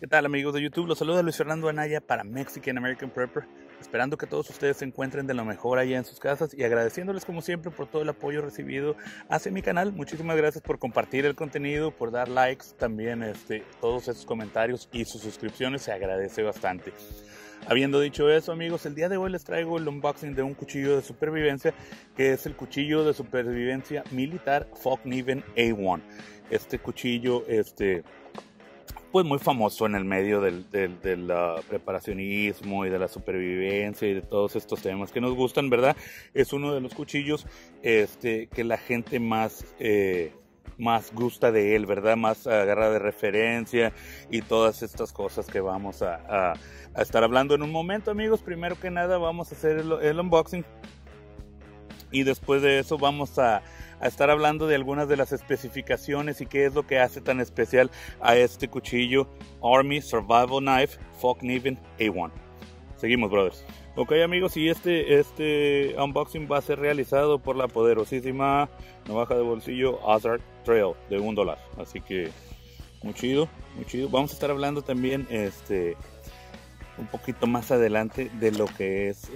tal, amigos de YouTube? Los saluda Luis Fernando Anaya para Mexican American Prepper, esperando que todos ustedes se encuentren de lo mejor allá en sus casas y agradeciéndoles como siempre por todo el apoyo recibido hacia mi canal. Muchísimas gracias por compartir el contenido, por dar likes, también todos esos comentarios y sus suscripciones, se agradece bastante. Habiendo dicho eso, amigos, el día de hoy les traigo el unboxing de un cuchillo de supervivencia, que es el cuchillo de supervivencia militar Fokniven A1. Este cuchillo, pues muy famoso en el medio del preparacionismo y de la supervivencia y de todos estos temas que nos gustan, ¿verdad? Es uno de los cuchillos que la gente más gusta de él, ¿verdad? Más agarra de referencia y todas estas cosas que vamos a estar hablando en un momento, amigos. Primero que nada vamos a hacer el unboxing y después de eso vamos a estar hablando de algunas de las especificaciones y qué es lo que hace tan especial a este cuchillo Army Survival Knife Fokniven A1. Seguimos, brothers. Ok, amigos, y este unboxing va a ser realizado por la poderosísima navaja de bolsillo Ozark Trail de $1. Así que muy chido, muy chido. Vamos a estar hablando también un poquito más adelante de lo que es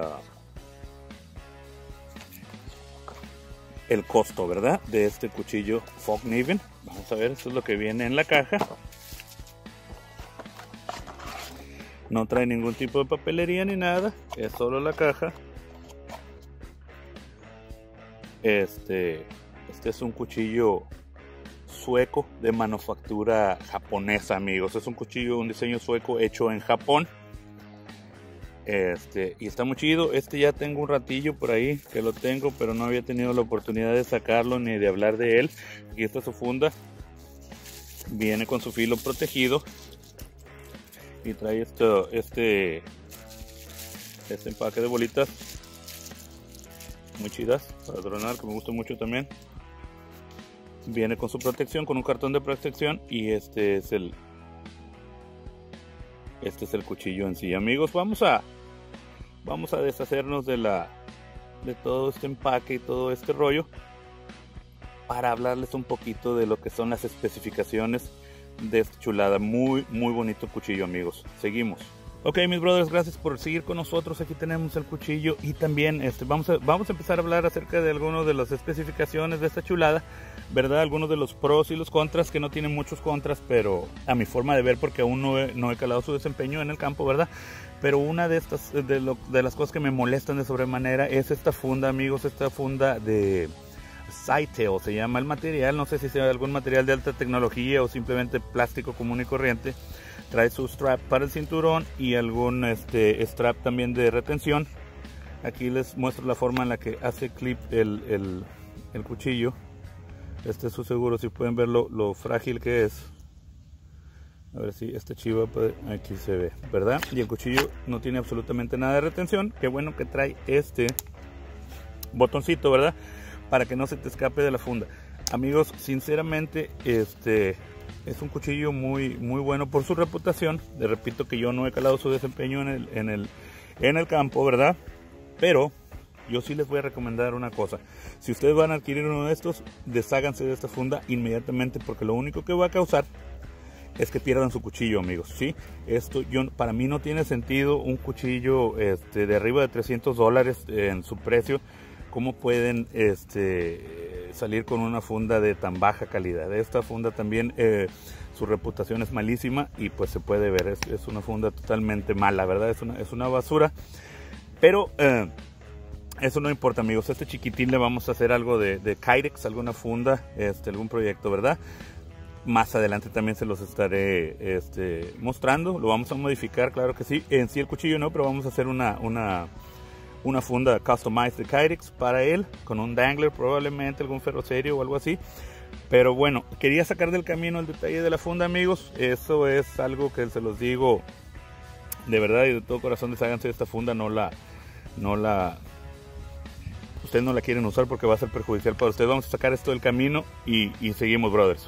el costo, ¿verdad? De este cuchillo Fokniven. Vamos a ver, esto es lo que viene en la caja. No trae ningún tipo de papelería ni nada, es solo la caja. Este es un cuchillo sueco de manufactura japonesa, amigos. Es un cuchillo, un diseño sueco hecho en Japón. Y está muy chido. Ya tengo un ratillo por ahí que lo tengo, pero no había tenido la oportunidad de sacarlo ni de hablar de él. Aquí está su funda. Viene con su filo protegido. Y trae este empaque de bolitas muy chidas para tronar, que me gusta mucho también. Viene con su protección, con un cartón de protección, y este es el cuchillo en sí, amigos. Vamos a deshacernos de todo este empaque y todo este rollo para hablarles un poquito de lo que son las especificaciones de esta chulada. Muy bonito cuchillo, amigos. Seguimos. Ok, mis brothers, gracias por seguir con nosotros. Aquí tenemos el cuchillo y también vamos a empezar a hablar acerca de algunas de las especificaciones de esta chulada, ¿verdad? Algunos de los pros y los contras, que no tienen muchos contras, pero a mi forma de ver, porque aún no he calado su desempeño en el campo, ¿verdad? Pero una de las cosas que me molestan de sobremanera es esta funda, amigos. Esta funda de Sightale se llama el material. No sé si sea algún material de alta tecnología o simplemente plástico común y corriente. Trae su strap para el cinturón y algún strap también de retención. Aquí les muestro la forma en la que hace clip el cuchillo. Este es su seguro, si pueden ver lo frágil que es. A ver si chiva aquí se ve, ¿verdad? Y el cuchillo no tiene absolutamente nada de retención. Qué bueno que trae este botoncito, ¿verdad? Para que no se te escape de la funda. Amigos, sinceramente es un cuchillo muy bueno por su reputación. Les repito que yo no he calado su desempeño en el campo, ¿verdad? Pero yo sí les voy a recomendar una cosa. Si ustedes van a adquirir uno de estos, desháganse de esta funda inmediatamente, porque lo único que va a causar es que pierdan su cuchillo, amigos, ¿sí? Para mí no tiene sentido un cuchillo de arriba de $300 en su precio. ¿Cómo pueden salir con una funda de tan baja calidad? Esta funda también, su reputación es malísima y pues se puede ver, es una funda totalmente mala, ¿verdad? Es una basura, pero eso no importa, amigos. Este chiquitín le vamos a hacer algo de Kydex, alguna funda, algún proyecto, ¿verdad? Más adelante también se los estaré mostrando. Lo vamos a modificar, claro que sí. En sí el cuchillo no, pero vamos a hacer una funda customized de Kydex para él, con un dangler, probablemente algún ferrocerio o algo así. Pero bueno, quería sacar del camino el detalle de la funda, amigos. Eso es algo que se los digo de verdad y de todo corazón. Desháganse de esta funda. Ustedes no la quieren usar porque va a ser perjudicial para ustedes. Vamos a sacar esto del camino y seguimos, brothers.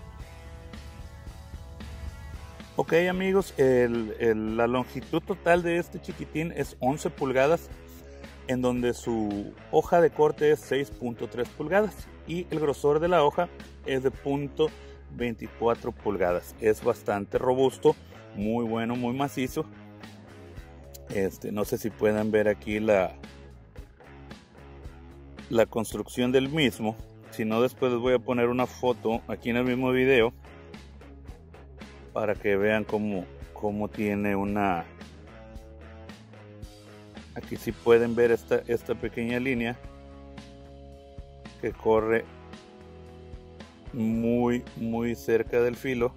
Ok, amigos, la longitud total de este chiquitín es 11 pulgadas, en donde su hoja de corte es 6.3 pulgadas y el grosor de la hoja es de .24 pulgadas. Es bastante robusto muy bueno, muy macizo. No sé si puedan ver aquí la construcción del mismo. Si no, después les voy a poner una foto aquí en el mismo video para que vean cómo tiene una. Aquí sí pueden ver esta pequeña línea que corre muy cerca del filo.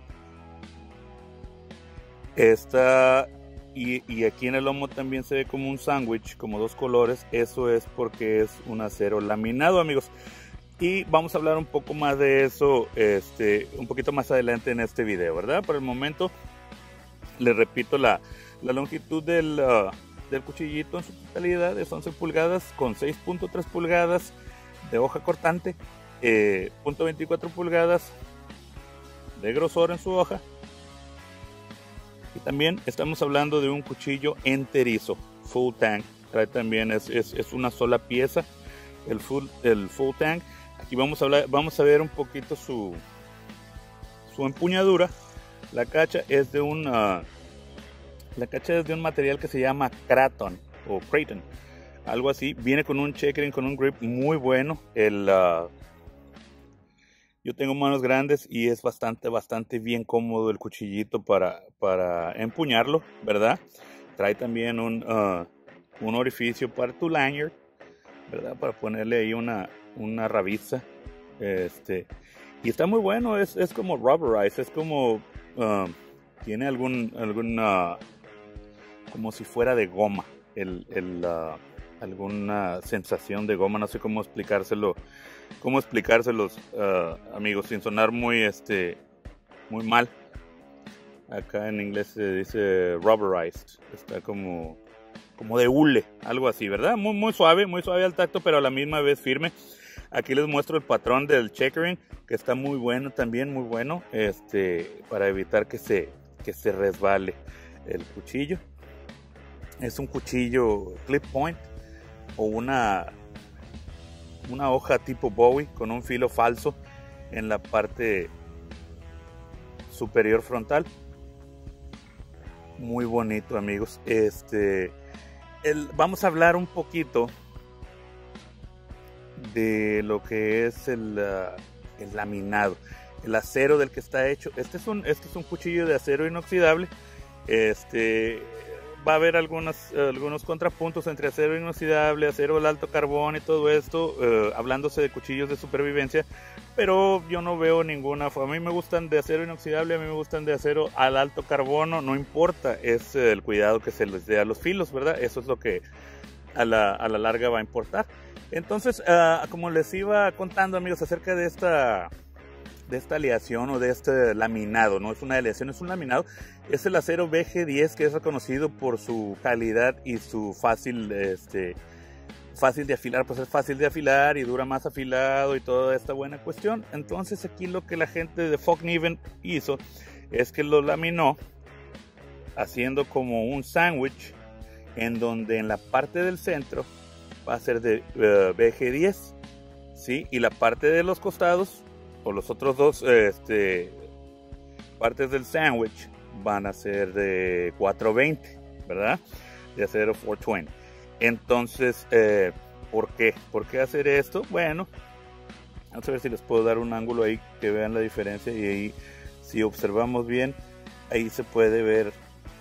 Y aquí en el lomo también se ve como un sándwich, como dos colores. Eso es porque es un acero laminado, amigos. Y vamos a hablar un poco más de eso un poquito más adelante en este video, ¿verdad? Por el momento les repito la longitud del cuchillito en su totalidad es 11 pulgadas con 6.3 pulgadas de hoja cortante, 0.24 pulgadas de grosor en su hoja. Y también estamos hablando de un cuchillo enterizo, full tang. Trae también, es una sola pieza, el full tang. Aquí vamos a ver un poquito su empuñadura. La cacha es de un material que se llama Kraton o Kraton, algo así. Viene con un checkering, con un grip muy bueno. Yo tengo manos grandes y es bastante bien cómodo el cuchillito para empuñarlo, ¿verdad? Trae también un orificio para tu lanyard, ¿verdad? Para ponerle ahí una rabiza. Y está muy bueno, es como rubberized, es como tiene como si fuera de goma, alguna sensación de goma. No sé cómo explicárselos, amigos, sin sonar muy mal. Acá en inglés se dice rubberized, está como de hule, algo así, ¿verdad? Muy suave al tacto, pero a la misma vez firme. Aquí les muestro el patrón del checkering, que está muy bueno también, muy bueno, para evitar que se resbale el cuchillo. Es un cuchillo clip point o una hoja tipo Bowie con un filo falso en la parte superior frontal. Muy bonito, amigos. Vamos a hablar un poquito de lo que es el laminado, el acero del que está hecho. Este es un cuchillo de acero inoxidable. Va a haber algunos contrapuntos entre acero inoxidable, acero al alto carbón y todo esto, hablándose de cuchillos de supervivencia, pero yo no veo ninguna. A mí me gustan de acero inoxidable, a mí me gustan de acero al alto carbono, no importa, es el cuidado que se les dé a los filos, ¿verdad? Eso es lo que a la larga va a importar. Entonces, como les iba contando, amigos, acerca de esta aleación o de este laminado, no es una aleación, es un laminado. Es el acero BG10, que es reconocido por su calidad y su fácil de afilar. Pues es fácil de afilar y dura más afilado y toda esta buena cuestión. Entonces aquí lo que la gente de Fokniven hizo es que lo laminó haciendo como un sándwich, en donde en la parte del centro va a ser de BG10, ¿sí? Y la parte de los costados, o los otros dos partes del sándwich, van a ser de 420, ¿verdad? De acero 420. Entonces, ¿por qué? ¿Por qué hacer esto? Bueno, vamos a ver si les puedo dar un ángulo ahí que vean la diferencia. Y ahí, si observamos bien, ahí se puede ver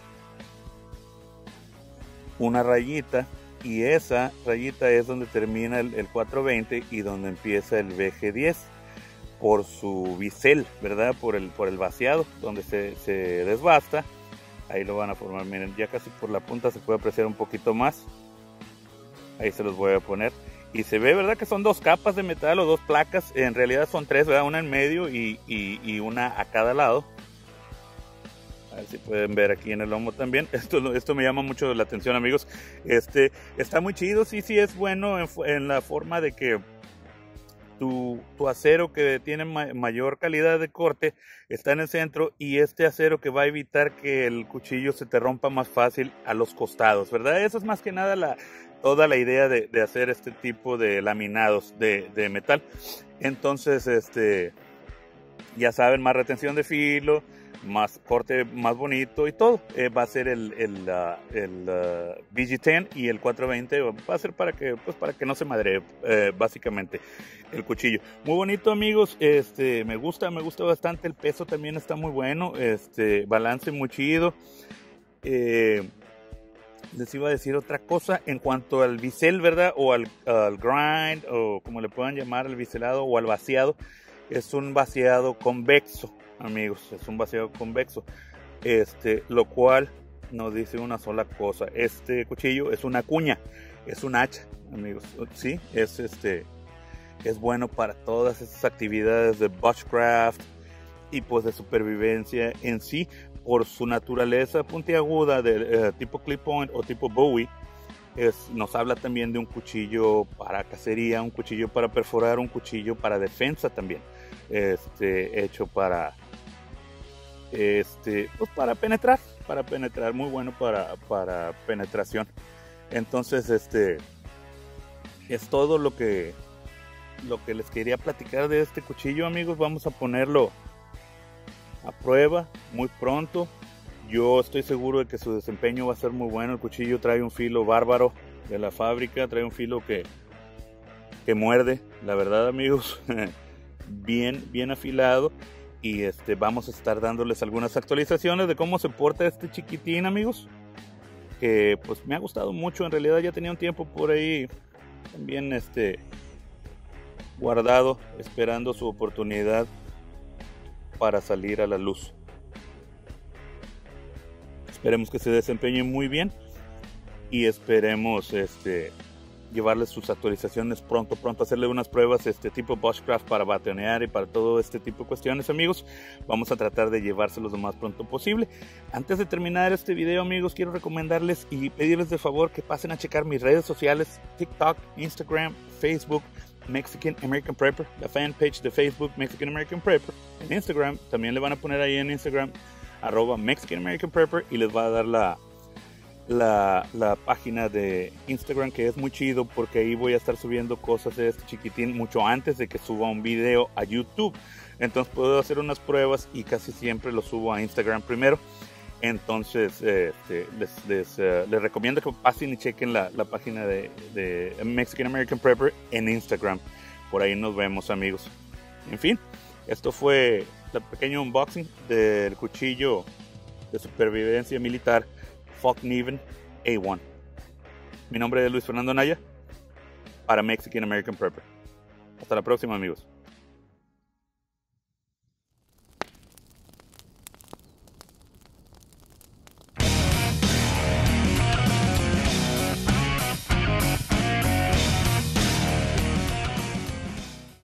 una rayita, y esa rayita es donde termina el 420 y donde empieza el BG10 por su bisel, ¿verdad? Por el vaciado, donde se desbasta. Ahí lo van a formar, miren, ya casi por la punta se puede apreciar un poquito más. Ahí se los voy a poner. Y se ve, ¿verdad? Que son dos capas de metal o dos placas. En realidad son tres, ¿verdad? Una en medio y una a cada lado. A ver si pueden ver aquí en el lomo también. Esto me llama mucho la atención, amigos. Está muy chido, sí es bueno en la forma de que tu acero, que tiene mayor calidad de corte, está en el centro, y este acero que va a evitar que el cuchillo se te rompa más fácil a los costados, ¿verdad? Eso es más que nada toda la idea de hacer este tipo de laminados de metal. Entonces, ya saben, más retención de filo, más corte más bonito y todo. Va a ser el BG10 y el 420 va a ser para que no se madre, básicamente el cuchillo. Muy bonito, amigos. Me gusta bastante. El peso también está muy bueno. Balance muy chido. Les iba a decir otra cosa en cuanto al bisel, ¿verdad? O al grind, o como le puedan llamar, al biselado o al vaciado. Es un vaciado convexo, amigos. Es un vaciado convexo. Lo cual nos dice una sola cosa. Este cuchillo es una cuña, es un hacha, amigos. Sí, es bueno para todas esas actividades de bushcraft y pues de supervivencia en sí. Por su naturaleza puntiaguda de tipo clip point o tipo Bowie, nos habla también de un cuchillo para cacería, un cuchillo para perforar, un cuchillo para defensa también, hecho para para penetrar, muy bueno para penetración. Entonces es todo lo que les quería platicar de este cuchillo, amigos. Vamos a ponerlo a prueba muy pronto. Yo estoy seguro de que su desempeño va a ser muy bueno. El cuchillo trae un filo bárbaro de la fábrica, trae un filo que muerde, la verdad, amigos. bien afilado. Y vamos a estar dándoles algunas actualizaciones de cómo se porta este chiquitín, amigos, que pues me ha gustado mucho. En realidad ya tenía un tiempo por ahí también guardado, esperando su oportunidad para salir a la luz. Esperemos que se desempeñe muy bien y esperemos llevarles sus actualizaciones pronto, hacerle unas pruebas tipo bushcraft para batonear y para todo este tipo de cuestiones, amigos. Vamos a tratar de llevárselos lo más pronto posible. Antes de terminar este video, amigos, quiero recomendarles y pedirles de favor que pasen a checar mis redes sociales: TikTok, Instagram, Facebook, Mexican American Prepper, la fanpage de Facebook Mexican American Prepper. En Instagram también le van a poner ahí en Instagram @Mexican American Prepper, y les va a dar la página de Instagram, que es muy chido porque ahí voy a estar subiendo cosas de este chiquitín mucho antes de que suba un video a YouTube. Entonces puedo hacer unas pruebas y casi siempre lo subo a Instagram primero. Entonces les recomiendo que pasen y chequen la página de Mexican American Prepper en Instagram. Por ahí nos vemos, amigos. En fin, esto fue el pequeño unboxing del cuchillo de supervivencia militar Fokniven A1. Mi nombre es Luis Fernando Naya para Mexican American Prepper. Hasta la próxima, amigos.